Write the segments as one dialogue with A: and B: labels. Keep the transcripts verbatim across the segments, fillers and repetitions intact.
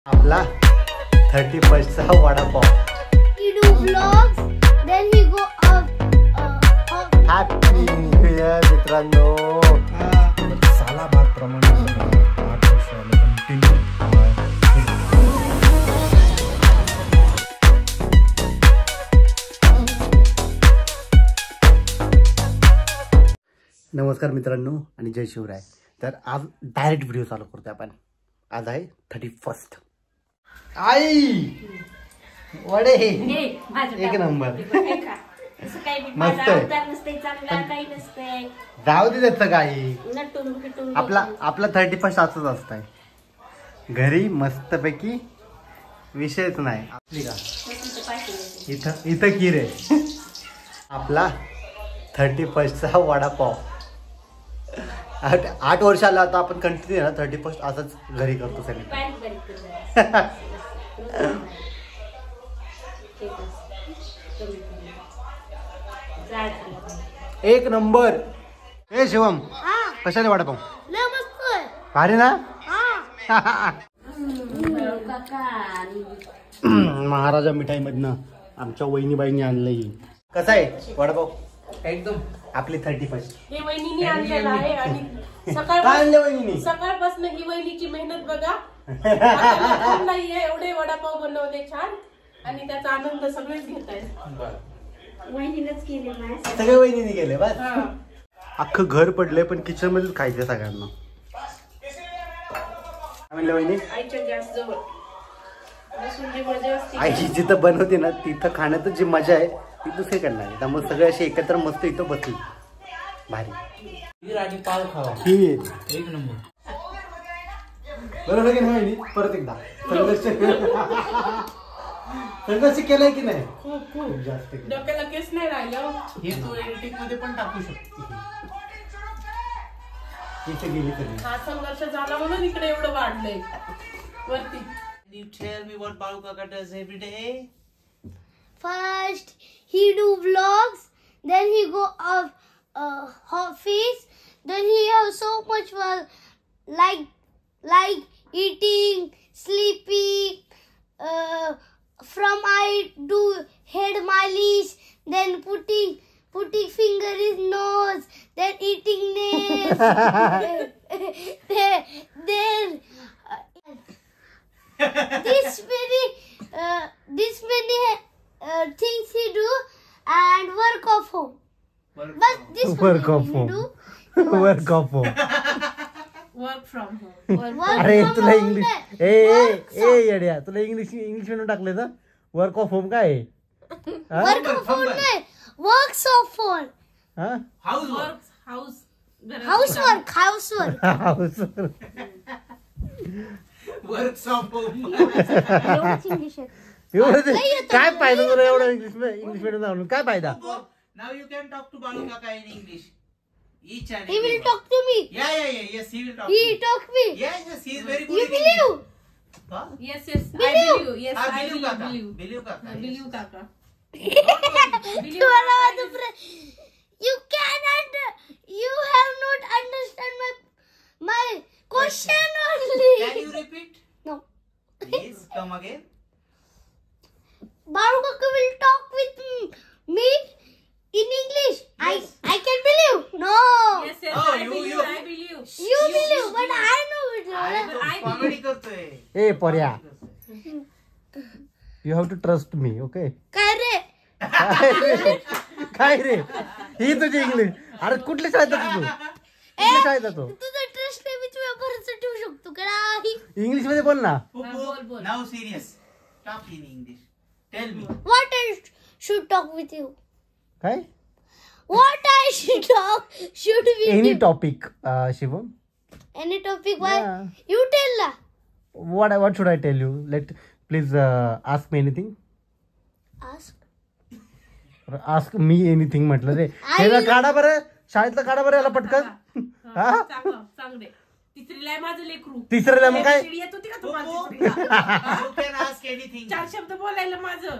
A: आपला थर्टी फर्स्टचा vada pav.
B: He do vlogs, then he go up.
A: Happy new year मित्रांनो.
C: साला भात प्रमाणे आठ वर्ष आले कंटिन्यू.
A: नमस्कार मित्रांनो आणि जय शिवराय. तर आज डायरेक्ट व्हिडिओ चालू करतोय आपण. आज आहे थर्टी फर्स्ट. आई वडे एक नंबर मस्त आहे. जाऊ दे त्याचं काही. आपला आपला थर्टी फर्स्ट असंच असतंय घरी मस्तपैकी विषयच नाही. आपली का इथं इथं की रे आपला थर्टी फर्स्टचा वडापाव. आठ आठ वर्ष आला आता आपण कंटिन्यू ना थर्टी फर्स्ट असंच घरी करतो सगळे. एक नंबर. ए शिवम कशाने वडापाव भारी ना. महाराजा मिठाई मधनं आमच्या वहिनीबाईंनी आणलंय. कसा आहे वडापाव?
D: एकदम
A: आपली थर्टी फर्स्ट
E: हे वहिनीने आणलेलं आहे आणि
A: सकाळ
E: सकाळपासून ही वहिनीची मेहनत बघा. नाहीये एवढे वडापाव बनवले छान आणि त्याचा आनंद सगळेच घेत आहेत.
B: वहिनीनेच केले
A: सगळे वहिनीने केले बस. अख्खं घर पडलंय पण किचन मध्येच खायचं सगळ्यांना. म्हणलं वहिनी
E: आईच्या गॅस जवळ बसून जी मजा असते
A: आई जिथं बनवते ना तिथं खाण्यात जी मजा आहे ती दुसरीकडे नाही. त्यामुळे सगळे असे एकत्र मस्त इथं बसली भारी.
D: खीर आणि पाव खावा.
A: खीर
D: एक नंबर.
A: बरोबर की नाही? परत एकदा संघर्ष संघर्ष केलाय की नाही?
E: खूप खूप
A: जास्त
E: डोक्याला केस नाही राहिलं.
D: हे तू एडिटिंग मध्ये पण टाकू शकतो.
A: इथे गेली तरी
E: हा संघर्ष झाला म्हणून इकडे एवढं वाढलंय वरती.
D: You tell me what Balu Kaka does every day?
B: First, he do vlogs, then he go off uh, office, then he have so much fun, like like eating, sleeping. Uh, from I do head malish, then putting putting finger in nose, then eating nails, then then. Uh, this many uh, this many uh, things he do and work of home.
D: Work
B: But
D: from
B: this
A: Work
B: one
A: of
B: he
A: home.
B: do
A: work of home.
E: Work from home.
B: work
A: अरे
B: from
A: तुला
B: home
A: English
B: नाही.
A: ए ए
B: Work
A: ए येड्या तुला English English म्हणून टाकले ना. Work of home काय आहे? हा?
B: work of home नाही. works of home.
A: हा?
D: housework.
E: Work house
B: Housework, housework.
A: House.
D: Works of home.
B: एवढंच English आहे.
A: एवढं ते- काय फायदा तुला एवढं इंग्लिश इंग्लिश मीडियम जाऊन काय फायदा?
D: Now you can talk to Balu Kaka in English. Each and
B: He will
D: every
B: talk to me.
D: word. Yeah, yeah, yeah. Yes, he will talk.
B: He
D: to you.
B: talk me.
D: Yes, yes, he is very good.
B: You
D: in
B: believe?
D: English. Huh?
E: Yes yes I
B: Believe.
E: Believe yes
D: Ah,
E: I
D: believe
E: believe
D: Kaka.
E: Believe
D: Believe Kaka. yes.
E: Believe काका.
B: You are not the pre- You cannot. You have not understand my my question only.
D: Can you repeat?
B: No.
D: Please come again.
B: Baru Kaka will talk with m- me in English. I I can believe. No.
E: Yes yes
D: Oh,
E: I
D: you-
E: believe
D: you-
E: I believe.
B: You believe, but I know it.
D: I तो comedy करतोय.
A: ए Parya you have to trust me. Okay
B: काय रे?
A: काय रे ही तुझी English. अरे कुठली शाळेत जातो तू? कुठली शाळेत जातो?
B: तुझा ट्रस्ट आहे मी तुझ्या भरोसा ठेवू शकतो का नाही?
A: इंग्लिश मध्ये बोल ना.
D: Pupu,
E: बोल, बोल.
D: now serious. Talk in English. Tell me.
B: What I should talk with you?
A: काय
B: What I should talk should be
A: any
B: you.
A: Topic Shivam.
B: Any topic? Why?
A: Yeah.
B: You tell la.
A: What what should I tell you? Let please uh, ask me anything.
B: Ask.
A: Ask me anything म्हटलं रे. हे ना काढा बरं शाळेतलं काढा बरं याला पटकन. हा
E: चांगलं चांगले. तिसरीला आहे माझं लेकरू.
A: तिसऱ्याला मग काय?
E: शिडी येत होती का
D: Pupu,
E: तुम्हाला तिसरीला?
D: you can ask anything.
E: चार शब्द बोलायला माझं.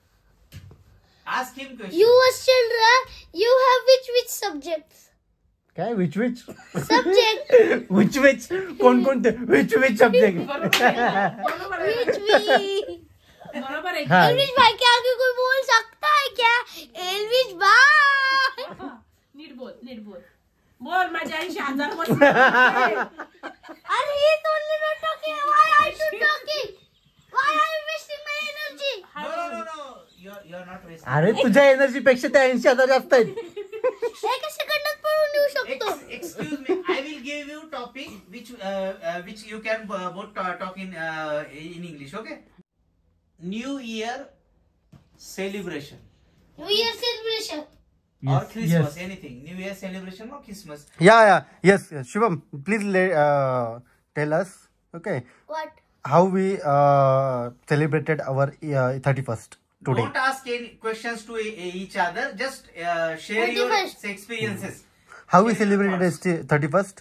D: Ask him question.
B: You was children. You have which which subjects?
A: काय which which
B: subject
A: which which कोणकोणते विच विच सब्जेक्ट
E: बरोबर आहे ना? बरोबर आहे
B: विच वी
E: बरोबर आहे
A: हाँ
B: एलविश भाई के आगे कोई बोल सकता है क्या? एलविश भाई
E: नीट बोल नीट बोल बोल माझ्या ऐंशी हजार वर्ष
B: अरे he is only not talking. Why I should talking? Why I am wasting my energy?
D: No, no, no, no. You're, you're not wasting.
A: अरे तुझ्या एनर्जी पेक्षा त्या ऐंशी हजार जास्त आहेत.
B: एका सेकंदात पळून देऊ शकतो.
D: Ex- excuse me. I will give you topic which uh, uh, which you can uh, both ta- talk in uh, in English. Okay. New Year celebration
B: New Year celebration.
D: or
A: Yes,
D: Christmas,
A: yes.
D: anything. New Year celebration or Christmas.
A: Yeah, yeah, yes, yes. Shubham, please le- uh, tell us, okay,
B: What?
A: how we uh, celebrated our uh, thirty-first today.
D: Don't ask any questions to e- each other. Just uh, share your
B: thirty-first.
D: experiences.
A: How we
D: Share your
A: celebrated
D: thoughts.
A: sti- thirty-first?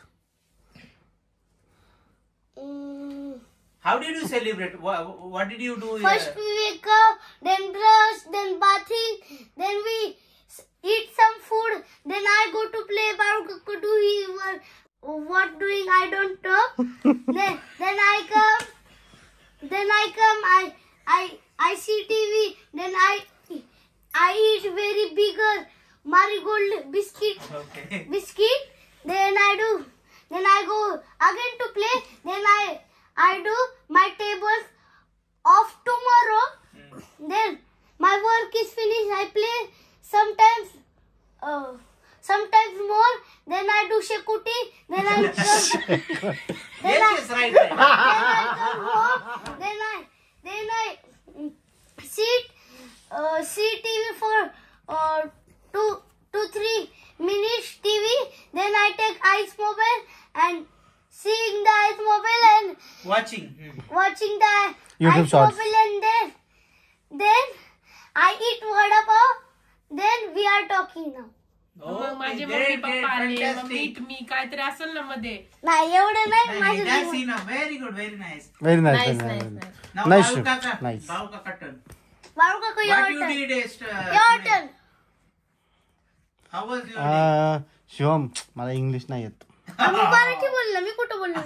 B: Mm,
D: How did you celebrate? What, what did you do?
B: first
D: uh,
B: we wake up, then brush, then bathing, then we s- eat some food, then I go to play. Baru do he what, what doing? I don't know. then then I come, then I come. I I I see T V. Then I I eat very bigger marigold biscuit.
D: Okay.
B: biscuit. Then I do. Then I go again to play. Then I I do my tables of tomorrow. Then my work is finished. I play sometimes, uh, sometimes more. Then I do shekuti. Then I come.
D: Yes, yes, right, right.
B: then I come home. Then I then I mm, sit uh, see T V for uh, two two three minutes T V. Then I take Ice Mobile and seeing the Ice Mobile and
D: Watching. Hmm.
B: watching the
A: YouTube
B: Ice
A: Shorts.
B: Mobile and then then I eat vada pav. Then we are talking now.
E: मग माझे
D: Okay,
E: mummy
D: great, great,
E: पप्पा आले मग
D: fantastic.
E: मीठ मी काहीतरी असेल ना मध्ये
B: नाही एवढं नाही
D: Nice,
B: माझं
D: that's
B: Jeevan.
D: enough. Very good, very nice.
A: Very nice,
E: Nice,
A: very
E: nice,
A: nice.
E: nice.
D: Now,
A: Nice,
D: Babu
A: Shubham.
D: Kaka.
A: Nice.
D: Babu Kaka turn.
B: Balu काका
D: What
B: your
D: you
B: turn.
D: did is, uh,
B: Your
D: today?
B: turn.
D: How was your day?
A: Uh, Shivam मला English नाही येत.
B: आम्ही मराठी बोललो मी कुठं बोललो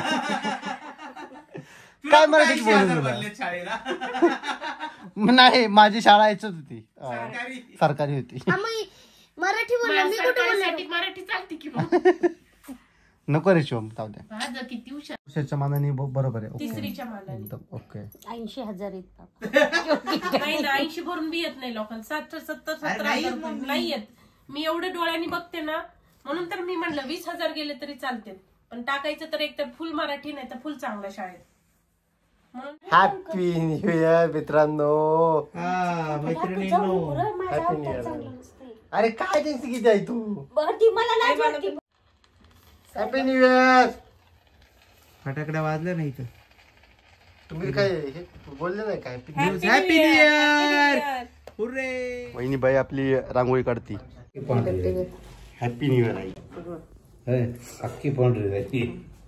D: तुला
A: काय
D: कुठे
A: मराठीत
D: ऐंशी
A: बोलून
D: हजार
A: दिलं?
D: भरलेत शाळेला?
A: नाही माझी शाळा याच्यात होती अं,
D: सरकारी.
A: सरकारी होती.
B: आम्ही मराठी बोललो मी कुठं
E: सरकारीसाठी
B: बोललो
E: मराठी चालते की मग
A: नको रे शिवम जाऊ द्या.
E: माझं किती हुशार
A: वर्षाच्या मानाने ब- बरोबर आहे. ओके
E: तिसरीच्या मानाने
A: एकदम ओके.
B: ऐंशी हजार आहेत बाबा.
E: नाही ना ऐंशी भरून बी येत नाही लोकांना साठ सत्तर
D: अरे
E: सत्तर
D: नाही
E: हजार
D: येत
E: रुपये
D: मग.
E: नाही येत. मी एवढे डोळ्यांनी बघते ना म्हणून तर मी म्हणलं वीस हजार गेले तरी चालते पण टाकायचं तर एक तर फुल मराठी नाही तर फुल चांगला शाळेत म्हणून
A: हॅपी न्यू इयर मित्रांनो.
D: हा, मैत्रिणींनो.
A: Happy new year. अरे काय टेन्शन किती आहे तू.
B: मला लाज वाटते.
A: Happy new year.
D: फटाकड्या वाजल्या नाही तर.
A: तुम्ही काय हे बोलले नाही काय.
D: Happy new year. हुर्रे.
A: वहिनी बाई आपली रांगोळी काढती. हॅपी न्यू इयर आई.
D: अख्खी पांढरी.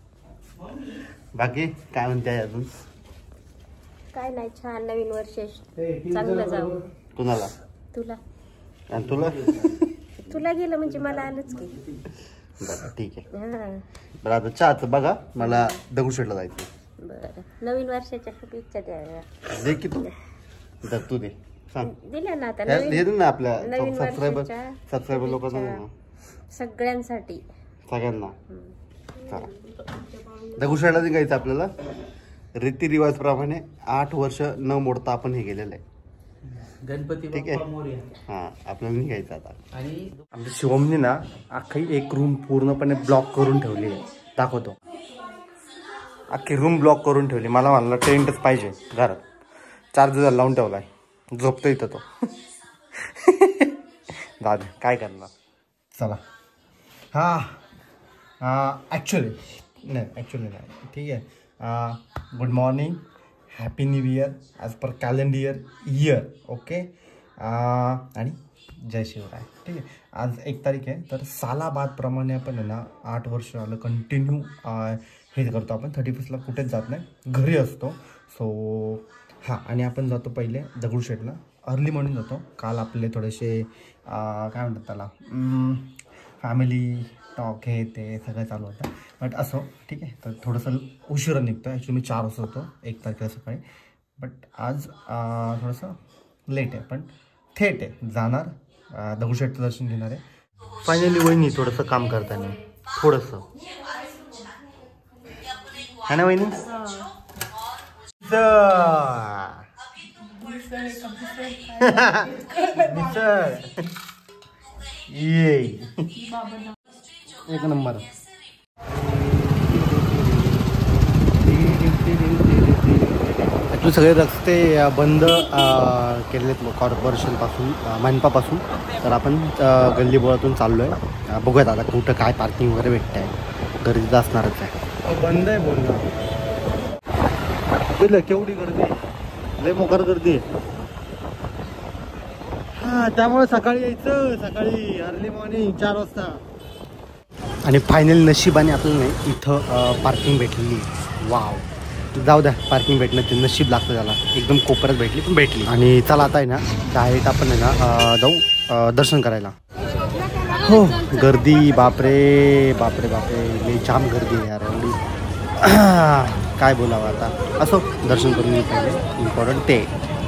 A: बाकी काय म्हणते अजून.
F: काय नाही छान नवीन वर्ष चांगलं जावं.
A: कुणाला
F: तुला
A: आणि तुला.
F: तुला गेलं म्हणजे मला आलंच की.
A: बरं ठीक आहे.
F: हा
A: बरं आता चहाचं बघा मला दगडूशेठला जायचं.
F: बरं नवीन वर्षाच्या शुभेच्छा द्या.
A: दे की तू. तर तू दे सांग.
F: दिल्या ना आता
A: हे
F: नवीन
A: दे ना आपल्या
F: नवीन
A: सबस्क्रायबर
F: वर्षाच्या
A: सबस्क्रायबर लोकांना दे ना.
F: सगळ्यांसाठी.
A: सगळ्यांना चला दगडूशेठला निघायचं आपल्याला. रीतिरिवाज प्रमाणे आठ वर्ष न मोडता आपण हे गेलेलं आहे.
D: गणपती
A: ठीक आहे.
D: बाप्पा मोरया.
A: हा आपल्याला निघायचं आता.
D: आणि
A: आमच्या शिवमने ना अख्खी एक रूम पूर्णपणे ब्लॉक करून ठेवली आहे. दाखवतो. अख्खी रूम ब्लॉक करून ठेवली. मला म्हणलं टेंटच पाहिजे घरात. चार्जर लावून ठेवलाय. झोपतो इथं तो. दादा काय करणार. चला हा ॲक्च्युली नाही ॲक्च्युली नाही ठीक आहे. Good morning. Happy new year as per calendar year year okay. आणि जय शिवराय. ठीक आहे. आज एक तारीख आहे तर सालाबादप्रमाणे आपण आहे ना आठ वर्ष आलं कंटिन्यू हे करतो आपण. थर्टी फर्स्टला कुठेच जात नाही घरी असतो. सो हां आणि आपण जातो पहिले दगडूशेठला. अर्ली मॉर्निंग जातो. काल आपले थोडेसे काय म्हणतात त्याला फॅमिली टॉक हे ते सगळं चालू होतं. बट असो ठीक आहे. तर थोडंसं उशिरा निघतो. ॲक्च्युली मी चार वाजता होतो एक तारखेला सकाळी. बट आज थोडंसं लेट आहे पण थेट आहे. जाणार दगडूशेठचं दर्शन घेणार आहे. फायनली वहिनी थोडंसं काम करताना थोडंसं है ना वहिनी. ये एक नंबर. ॲक्च्युली सगळे रस्ते बंद केलेले कॉर्पोरेशनपासून मनपापासून. तर आपण गल्लीबोळातून चाललो आहे. बघूयात आता कुठं काय पार्किंग वगैरे भेटत आहे. गर्दीचं असणारच आहे. बंद आहे बोलणं. केवढी गर्दी लय मोकार गर्दी आहे. हां त्यामुळे सकाळी यायचं. सकाळी अर्ली मॉर्निंग चार वाजता. आणि फायनली नशिबाने आपल्याला नाही इथं पार्किंग भेटलेली. वाव जाऊ द्या. पार्किंग भेटणं ते नशीब लागतं त्याला. एकदम कोपऱ्यात भेटली पण भेटली. आणि चला आता आहे ना डायरेक्ट आपण आहे ना जाऊ दर्शन करायला. हो गर्दी बापरे बापरे बापरे लई जाम गर्दी आहे यार एवढी. काय बोलावं आता. असो दर्शन करून पहिले इम्पॉर्टंट ते.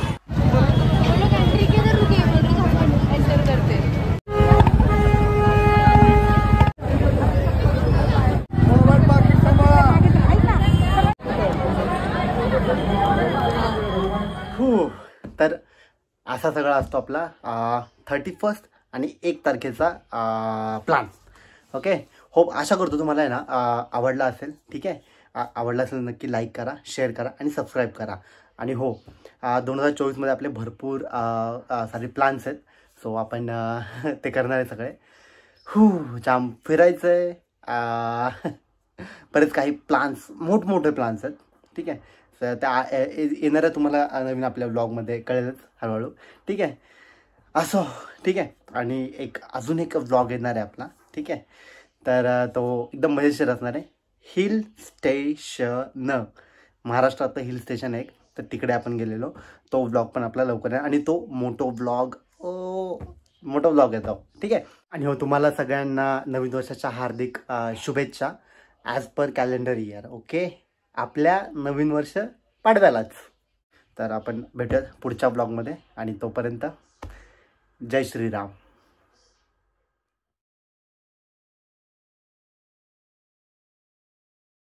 A: तर असा सगळा असतो आपला थर्टी फर्स्ट आणि एक तारखेचा प्लॅन. ओके होप आशा करतो तुम्हाला आहे ना आवडला असेल. ठीक आहे. आवडला असेल नक्की लाईक करा, शेअर करा आणि सबस्क्राईब करा. आणि हो दोन हजार चोवीसमध्ये आपले भरपूर सारे प्लॅन्स आहेत. सो आपण ते करणार आहे सगळे. हू जाम फिरायचं आहे. बरेच काही प्लॅन्स मोठमोठे प्लॅन्स आहेत. ठीक आहे. तर त्या येणाऱ्या तुम्हाला नवीन आपल्या ब्लॉगमध्ये कळेलच हळूहळू. ठीक आहे. असो ठीक आहे. आणि एक अजून एक ब्लॉग येणार आहे आपला. ठीक आहे. तर तो एकदम मजेशीर असणार आहे. हिल स्टेशन महाराष्ट्रातलं हिल स्टेशन आहे तर तिकडे आपण गेलेलो. तो ब्लॉग पण आपला लवकर आहे. आणि तो मोठो ब्लॉग ओ मोठा ब्लॉग येतो. ठीक आहे. आणि हो तुम्हाला सगळ्यांना नवीन वर्षाच्या हार्दिक शुभेच्छा as per calendar year. Okay आपल्या नवीन वर्ष पाडव्यालाच. तर आपण भेटूयात पुढच्या ब्लॉगमध्ये. आणि तोपर्यंत जय श्रीराम.